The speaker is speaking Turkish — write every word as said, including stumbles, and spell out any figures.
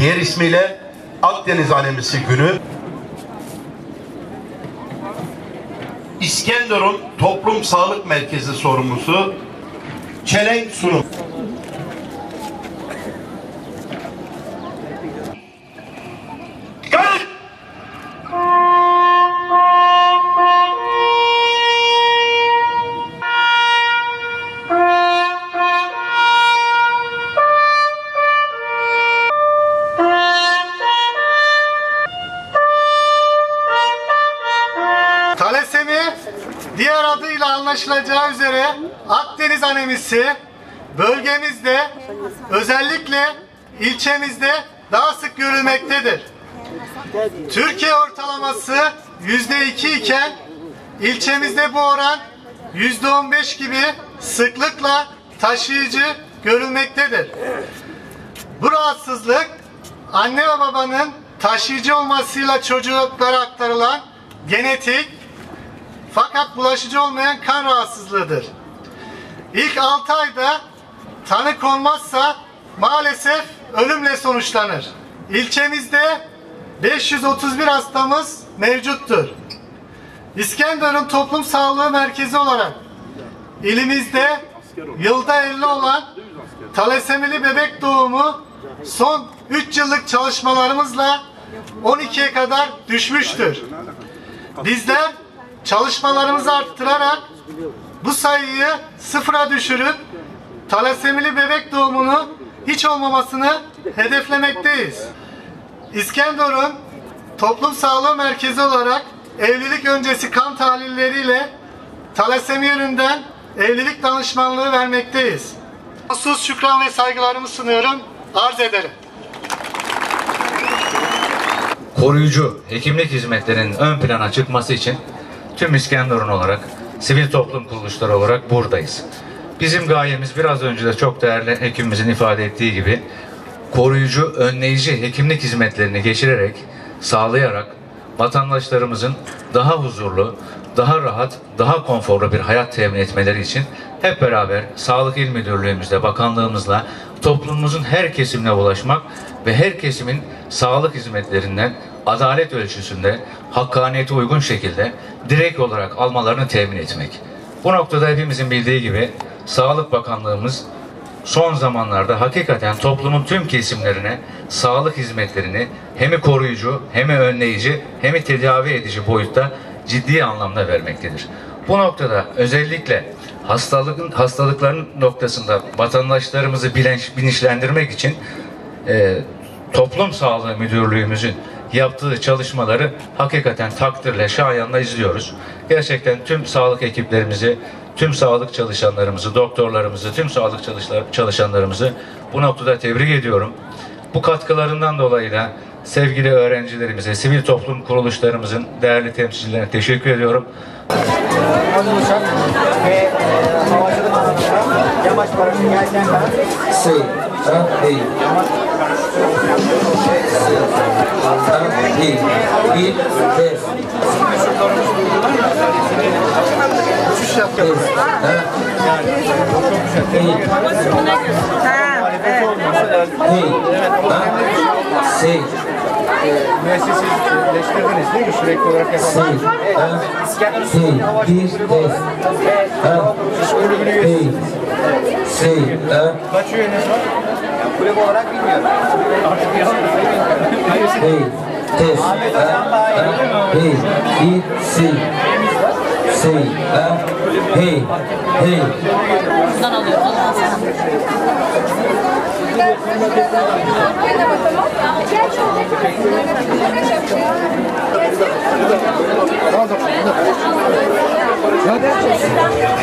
diğer ismiyle Akdeniz Anemisi Günü. İskenderun Toplum Sağlık Merkezi sorumlusu çelenk sunum. Talasemi, diğer adıyla anlaşılacağı üzere Akdeniz anemisi bölgemizde, özellikle ilçemizde daha sık görülmektedir. Türkiye ortalaması yüzde iki iken ilçemizde bu oran yüzde on beş gibi sıklıkla taşıyıcı görülmektedir. Bu rahatsızlık anne ve babanın taşıyıcı olmasıyla çocuklara aktarılan genetik fakat bulaşıcı olmayan kan rahatsızlığıdır. İlk altı ayda tanı konmazsa maalesef ölümle sonuçlanır. İlçemizde beş yüz otuz bir hastamız mevcuttur. İskenderun Toplum Sağlığı Merkezi olarak ilimizde yılda elli olan talasemili bebek doğumu son üç yıllık çalışmalarımızla on ikiye kadar düşmüştür. Bizler çalışmalarımızı arttırarak bu sayıyı sıfıra düşürüp talasemili bebek doğumunu hiç olmamasını hedeflemekteyiz. İskenderun Toplum Sağlığı Merkezi olarak evlilik öncesi kan tahlilleriyle talasemi yönünden evlilik danışmanlığı vermekteyiz. Sonsuz şükran ve saygılarımı sunuyorum, arz ederim. Koruyucu hekimlik hizmetlerinin ön plana çıkması için tüm İskenderun olarak, sivil toplum kuruluşları olarak buradayız. Bizim gayemiz biraz önce de çok değerli hekimimizin ifade ettiği gibi koruyucu, önleyici hekimlik hizmetlerini geçirerek, sağlayarak vatandaşlarımızın daha huzurlu, daha rahat, daha konforlu bir hayat temin etmeleri için hep beraber Sağlık İl Müdürlüğümüzle, bakanlığımızla toplumumuzun her kesimine ulaşmak ve her kesimin sağlık hizmetlerinden adalet ölçüsünde, hakkaniyete uygun şekilde direkt olarak almalarını temin etmek. Bu noktada hepimizin bildiği gibi Sağlık Bakanlığımız son zamanlarda hakikaten toplumun tüm kesimlerine sağlık hizmetlerini hem koruyucu, hem önleyici, hem tedavi edici boyutta ciddi anlamda vermektedir. Bu noktada özellikle hastalıkın hastalıkların noktasında vatandaşlarımızı bilinç, bilinçlendirmek için e, Toplum Sağlığı Müdürlüğümüzün yaptığı çalışmaları hakikaten takdirle, şayanla izliyoruz. Gerçekten tüm sağlık ekiplerimizi, tüm sağlık çalışanlarımızı, doktorlarımızı, tüm sağlık çalışanlarımızı bu noktada tebrik ediyorum. Bu katkılarından dolayı da sevgili öğrencilerimize, sivil toplum kuruluşlarımızın değerli temsilcilerine teşekkür ediyorum. Uçak ve havacılık alanında yamaç paraşütü yelken kanat. Şey, ha, değil. Yamaç Ha, değil. Bir, beş. Uçuş yapıyoruz. Ha, değil. Değil. Ha, şey. müesseseleştirdiniz değil mi? Sürekli olarak Şey, yapalım. ha, İskenderun şey, Hava bir, Şehri beş. Ha, kulübünün değil. üyesiniz. Şey, ha, Kaç üyeniz var? Kulüp olarak bilmiyorum. değil. Teş, Ahmet ha, Hocam daha iyi ha, değil mi? değil. Bir, şey. Şey, ha, hey, hey. Buradan alıyorum. Hadi.